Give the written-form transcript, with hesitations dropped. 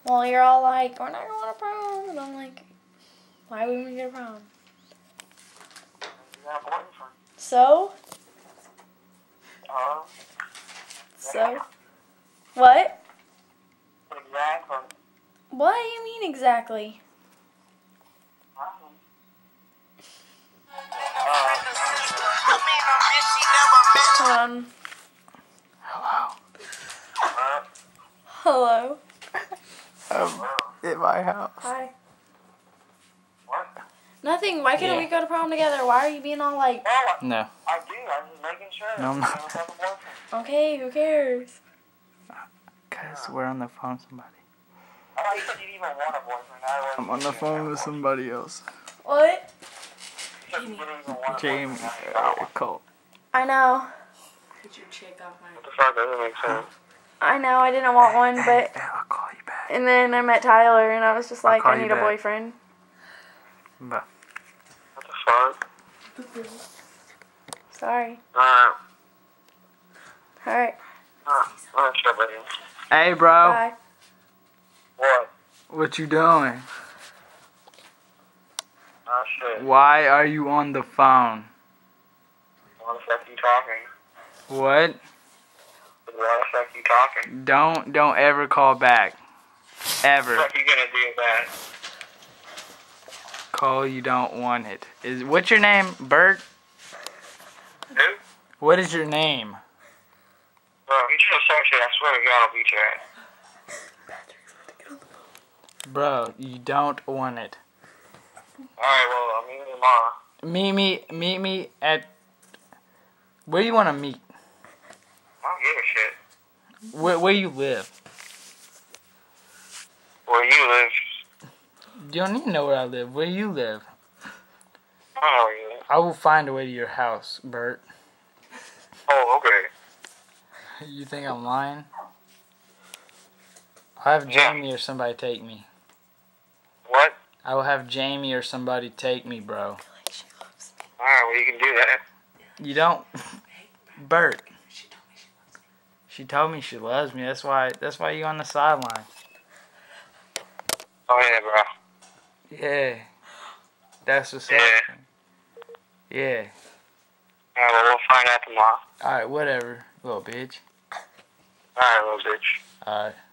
Well, you're all like, we're not going to prom. And I'm like, why wouldn't we go to prom? You got a boyfriend. So? Oh. So? What? Exactly. What do you mean exactly? Hold on. Hello. At my house. Hi. What? Nothing. Why couldn't we go to prom together? Why are you being all like... No. I do. I was just making sure. No, I'm You not. don't have a boyfriend. Okay, who cares? Cause we're on the phone with somebody. I thought you said you didn't even want a boyfriend. I'm on the phone with somebody else. What? You said you didn't even want a Jamie, boyfriend. Cole. I know. Get your chick off my... What the fuck? Doesn't make sense. I know. I didn't want one, but... I'll call you back. And then I met Tyler, and I was just like, call I you need a back. boyfriend. Bye. What the fuck? Sorry. Alright. Alright. Alright, sure, buddy. Hey, bro. Bye. What? What you doing? Oh, shit. Why are you on the phone? Why the fuck are you talking? What? Why the fuck are you talking? Don't ever call back. Ever. What the fuck are you gonna do about it? Cole, you don't want it. What's your name? Bert? Who? What is your name? Bro, if you try to start shit, I swear to God I'll beat your ass. Bro, you don't want it. Alright, well, I'll meet you tomorrow. Meet me at... Where do you want to meet? I don't give a shit. Where you live? Where you live? You don't even know where I live. Where you live? I don't know where you live. I will find a way to your house, Bert. Oh, okay. You think I'm lying? I'll have Jamie or somebody take me. What? I will have Jamie or somebody take me, bro. Alright, well, you can do that. You don't... Bert. She told me she loves me. That's why you on the sideline. Oh, yeah, bro. Yeah. That's what's up. Yeah. Yeah. Alright, well, we'll find out tomorrow. Alright, whatever, little bitch. Alright, little bitch. Alright.